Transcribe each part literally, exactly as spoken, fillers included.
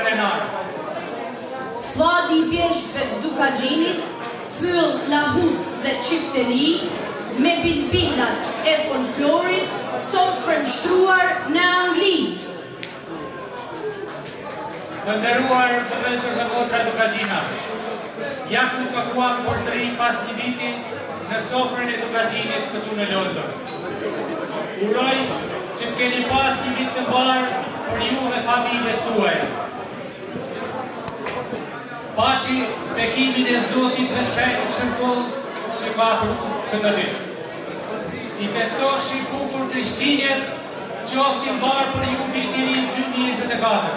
krenar. Fladi i bjeshkve Dukagjinit, fyll lahut dhe qifteli, me bilbilat e folklorit, sofrën shtruar në Angli. Të nderuar vëllezër dhe motra Dukagjinat, ja ku takuam përsëri pas një viti në sofrën e Dukagjinit këtu në Londër. Uroj që të keni pas një vit të mbarë për ju dhe familjet tuaja. Paçi bekimin e Zotit dhe Shenjtë Shërkoll që ka pru këtë ditë. I festoshi bukur Krishtinjet, qofti mbarë për ju viti ri dy mijë e njëzet e katër.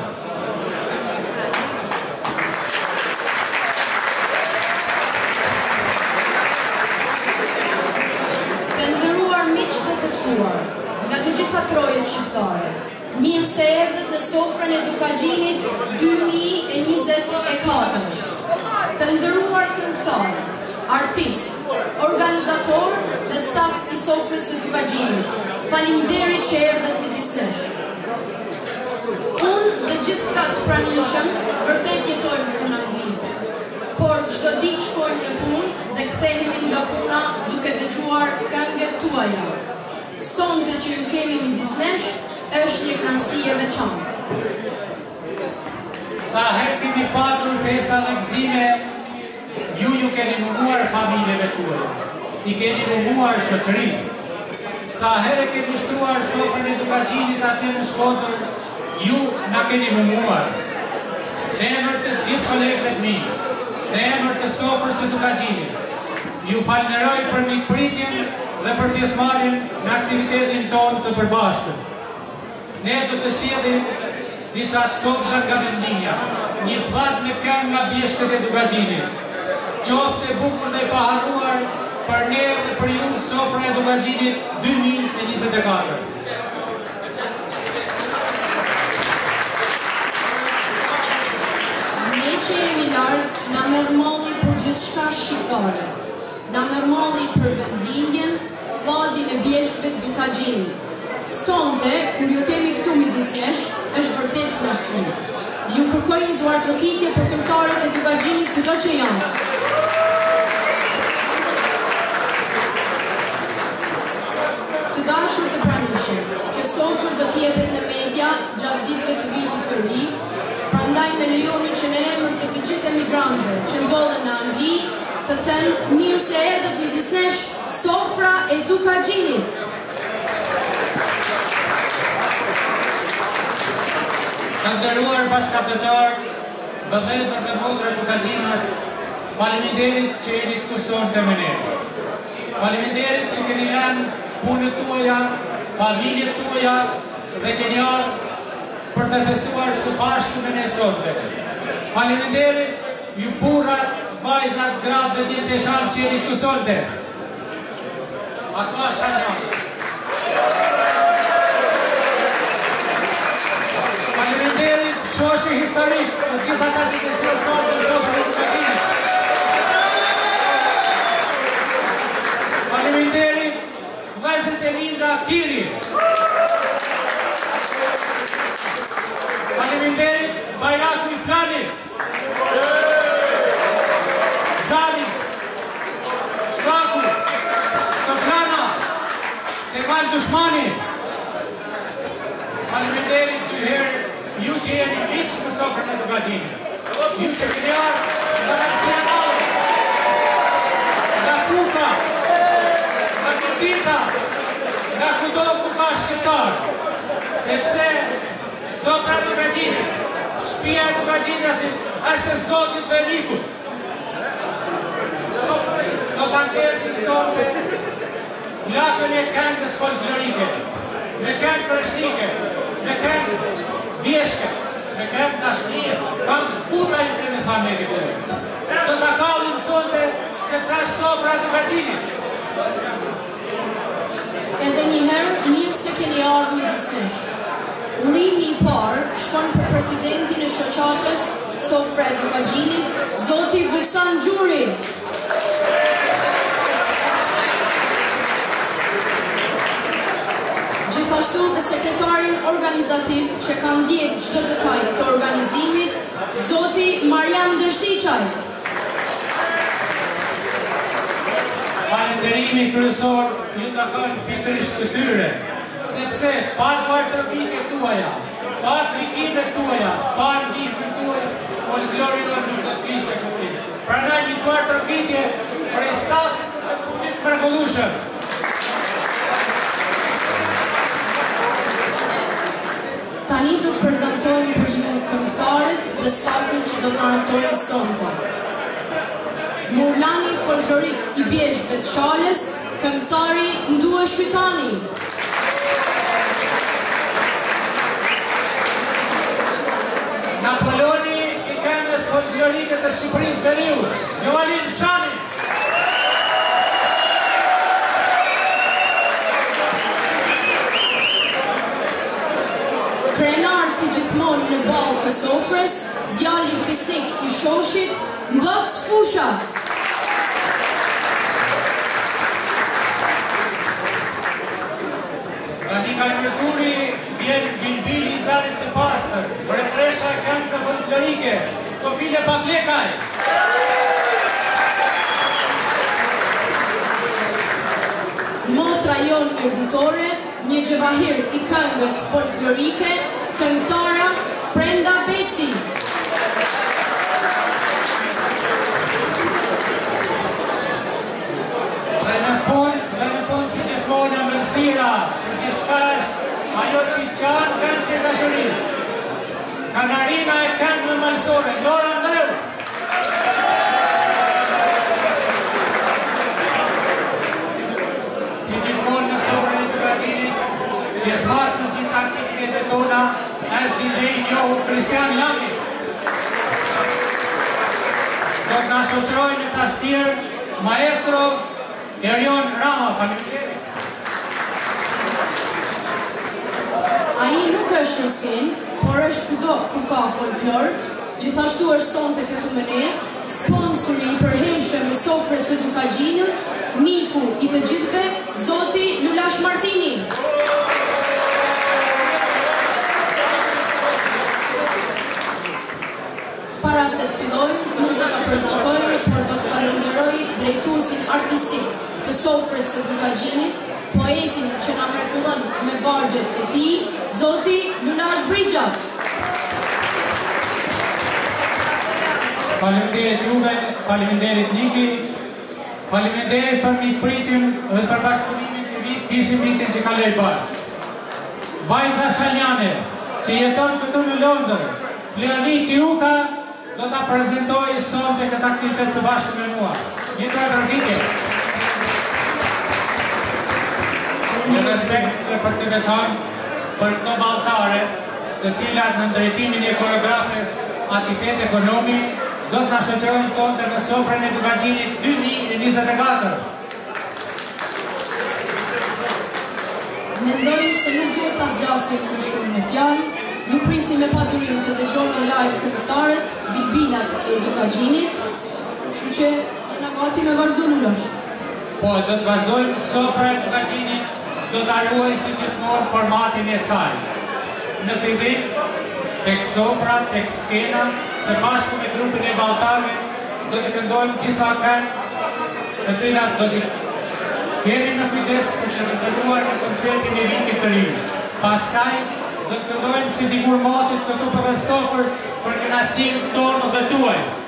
Të nderuar miq dhe të ftuar nga të gjitha trojet shqiptare, mirë se erdhët në sofrën e Dukagjinit dy mijë e njëzet e katër. Të nderuar këngëtar, artist, organizator dhe staf i sofrës së Dukagjinit, faleminderit që erdhët midis nesh. Unë dhe gjithë këta të pranishëm vërtet jetojmë këtu në Angli, por çdo ditë shkojmë në punë dhe kthehemi nga puna duke dëgjuar këngët tuaja. Sonte që ju kemi midis nesh është një kënaqësi e veçantë. Sa herë kemi patur festa dhe gëzime, ju ju keni munguar familjeve tuaja, i keni munguar shoqërisë. Sa herë kemi shtruar sofrën e Dukagjinit atje në Shkodër, ju na keni munguar. Në emër të gjithë kolegëve të mi, në emër të sofrës së Dukagjinit, ju falenderoj për mikpritjen dhe për pjesëmarrjen në aktivitetin tonë të përbashkët. Ne do të sjellim disa copëza nga vendlinja, një fat me këngë nga bjeshkët e Dukagjinit. Qoftë e bukur dhe e paharruar për ne dhe për ju sofra e Dukagjinit dy mijë e njëzet e katër. Ne që jemi larg, na merr malli për gjithçka shqiptare. Na merr malli për vendlindjen, fladin e bjeshkëve të Dukagjinit. Sonte, kur ju kemi këtu midis nesh, është vërtet kënaqësi. Ju kërkoj një duartrokitje për këngëtarët e Dukagjinit kudo që janë. Të dashur të pranishëm, që sofër do t'jepet në media gjatë ditëve të vitit të ri, prandaj me lejoni që në emër të të gjithë emigrantëve që ndodhen në Angli, të them mirë se erdhët midis nesh sofra e Dukagjinit. Të nderuar bashkëpunëtor, vëllezër dhe motra Dukagjinash, faleminderit që jeni këtu sonte me ne. Faleminderit që keni lënë punët tuaja, familjet tuaja dhe keni ardhur për të festuar së bashku me ne sonte. Faleminderit ju burrat, vajzat, gratë dhe djemteshanë që jeni këtu sonte. Ato shanjë. Faleminderit shoqi historik të gjithë ata që të sjellën sonte në sofrën e Dukagjinit. Faleminderit vëllezërit e mi nga Kiri. Faleminderit Bajraku i Planit. Gjani, Shkaku, Soplana, Kemal Dushmani. Faleminderit dy herë ju që jeni miq në sofrën e Dukagjinit. Ju që keni ardhur nga Nacionale, nga Kuka, nga Këndita, nga kudo ku ka shqiptar, sepse sofra e Dukagjinit, shtëpia e Dukagjinit është e Zotit dhe mikut. Do të ankesim sonte flakën e këngës folklorike, me këngë kreshnike, me këngë vjeshke, me këngë dashnie, këngë puta ju kemi thamë ne dikore. Do të kallim sonte sepse është sofra e Dukagjinit. Edhe një herë, mirë se keni ardhur midis nesh. Urimi i parë shkon për presidentin e shoqatës Sofra e Dukagjinit, Zoti Vuksan Gjuri. Gjithashtu dhe sekretarin organizativ që ka ndjek çdo detaj të organizimit Liçaj. Falenderimi kryesor ju takon pikërisht këtyre, sepse pa trageditë tuaja, pa klikimet tuaja, pa ndihmën tuaj, folklori nuk do të kishte kuptim. Prandaj një duar tragedie për statin të publik mrekullueshëm. Tani do të prezantojmë për ju këngëtarët dhe stafin që do të arëtojnë sonte. Murlani folklorik i Bjeshk dhe të Shalës, këngëtari Ndua Shqytani. Napoloni i këngës folklorike të Shqipërisë Veriut, Gjoalin Shani. Krenar si gjithmonë në ballë të sofrës, djali fisnik i shoshit, Ndoc Fusha. Tani ka mërturi vjen Bilbili i Zarit të Pastër, retresha e këngëve folklorike, Kofile Paplekaj. Motra jon erditore, një gjevahir i këngës folklorike, këngëtara Brenda Beci. Dhe në fund, dhe në fund si gjithmonë e mëlsira, për gjithçka ajo që i qanë këngë të dashurisë. Kanarina e këngëve malësore, Lora Andreu. Si gjithmonë në sofrën e Dukagjinit, pjesëmarrës në gjithë aktivitetet tona, është D J i njohur Kristian Langi. Do të na shoqërojë në tastier maestro Erion Rama, faleminderit. Ai nuk është në skenë, por është kudo ku ka folklor, gjithashtu është sonte këtu me ne, sponsori i përhershëm i sofrës së Dukagjinit, miku i të gjithëve, Zoti Lulash Martini. Para se të fillojmë, nuk do ta prezantoj, por do të falenderoj drejtuesin artistik të sofrës së Dukagjinit, poetin që na mrekullon me vargjet e tij, Zoti Lulash Brigja. Faleminderit juve, faleminderit Niki, faleminderit për mikpritin dhe për bashkëpunimin që vit kishim vitin që kaloi bashkë. Vajza Shaljane, që jeton këtu në Londër, Kleoni Kiuka, do ta prezantoj sonte këtë aktivitet së bashku me mua. Një tragedie. Në respekt për të veçantë për këto balltare, të cilat në drejtimin e koreografes Atifet Ekonomi do të na shoqërojnë sonte në sofrën e Dukagjinit dy mijë e njëzet e katër. Mendoj se nuk duhet ta zgjasim më shumë me fjalë, ju prisni me padurim të dëgjoni live këngëtarët, bilbilat e Dukagjinit, kështu që jena gati me vazhdu Lulash. Po, do të vazhdojmë sofra e Dukagjinit, do të ruaj si gjithmonë formatin e saj. Në fillim, tek sofra, tek skena, së bashku me grupin e balltarëve, do të këndojmë disa këngë, të cilat do të kemi në kujdes për të rezervuar në koncertin e vitit të ri. Pastaj, do të këndojmë si dikur motit këtu për sofrë për kënaqësinë tonë dhe tuaj.